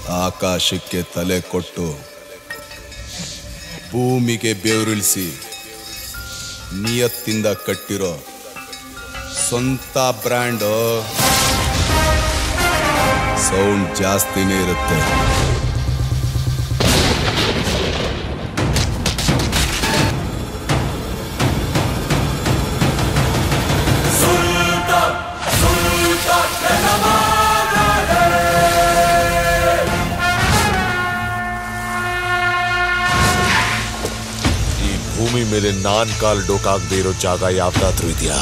ಆಕಾಶಕ್ಕೆ ತಲೆ ಕೊಟ್ಟು ಭೂಮಿಗೆ ಬೆವರಿಳಿಸಿ ನಿಯತ್ತಿಂದ ಕಟ್ಟಿರೋ ಸ್ವಂತ ಬ್ರ್ಯಾಂಡ್ ಸೌಂಡ್ ಜಾಸ್ತಿನೇ ಇರುತ್ತೆ. ಭೂಮಿ ಮೇಲೆ ನಾನ್ ಕಾಲ್ ಡೋಕಾಗದೇ ಇರೋ ಜಾಗ ಯಾವ್ದಾದ್ರೂ ಇದೆಯಾ?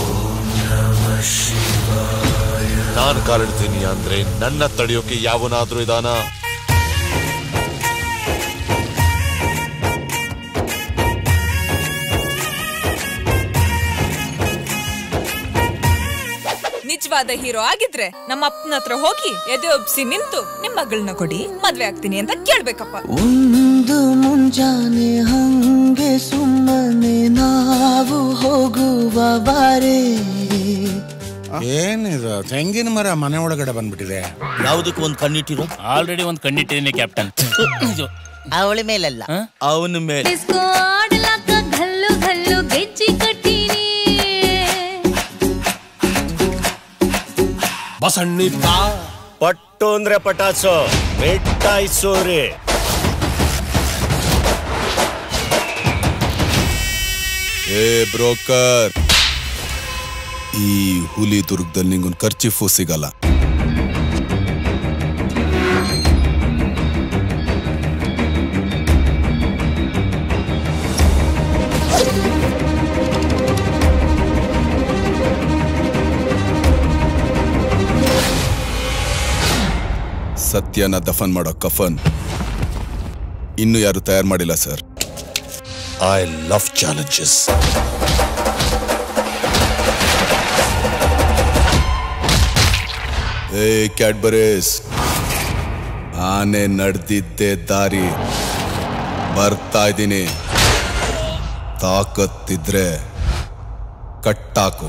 ನಾನ್ ಕಾಲಿಡ್ತೀನಿ ಅಂದ್ರೆ ನನ್ನ ತಡೆಯೋಕೆ ಯಾವನಾದ್ರೂ ಇದಾನ? ನಿಜವಾದ ಹೀರೋ ಆಗಿದ್ರೆ ನಮ್ಮ ಅಪ್ಪನ ಹತ್ರ ಹೋಗಿ ಎದೆ ಒಪ್ಸಿ ನಿಂತು ನಿಮ್ ಮಗಳನ್ನ ಕೊಡಿ ಮದ್ವೆ ಆಗ್ತೀನಿ ಅಂತ ಕೇಳ್ಬೇಕಪ್ಪ. ಒಂದು ಮುಂಜಾನೆ ಹಂಗೆ ಸುಮ್ಮನೆ ನಾವು ಹೋಗುವ ಬಾರೆ. ಏನಿದು ತೆಂಗಿನ ಮರ ಮನೆ ಒಳಗಡೆ ಬಂದ್ಬಿಟ್ಟಿದೆ. ಯಾವುದಕ್ಕೂ ಒಂದು ಕಣ್ಣಿಟ್ಟಿರು. ಆಲ್ರೆಡಿ ಒಂದು ಕಣ್ಣಿಟ್ಟಿದ್ದೀನಿ ಕ್ಯಾಪ್ಟನ್. ಅವಳ ಮೇಲಲ್ಲ, ಅವನ ಮೇಲೆ. ಬಸಣ್ಣಿದ್ದ ಪಟ್ಟು ಅಂದ್ರೆ ಪಟಾಸು, ಮೆಟ್ಟಾಯಿಸೋರಿ. ಏ ಬ್ರೋಕರ್, ಈ ಹುಲಿ ದುರ್ಗದಲ್ಲಿ ನಿಂಗೊಂದು ಖರ್ಚಿಫು ಸಿಗಲ್ಲ. ಸತ್ಯನ ದಫನ್ ಮಾಡೋ ಕಫನ್ ಇನ್ನು ಯಾರು ತಯಾರು ಮಾಡಿಲ್ಲ ಸರ್. I love challenges. ಏ ಕ್ಯಾಡ್ಬರೀಸ್, ಆನೆ ನಡೆದಿದ್ದೆ ದಾರಿ ಬರ್ತಾ ಇದ್ದೀನಿ. ತಾಕತ್ತಿದ್ರೆ ಕಟ್ಟಾಕು.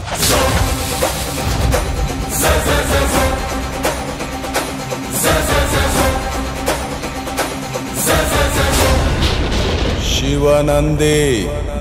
ಶಿವನಂದಿ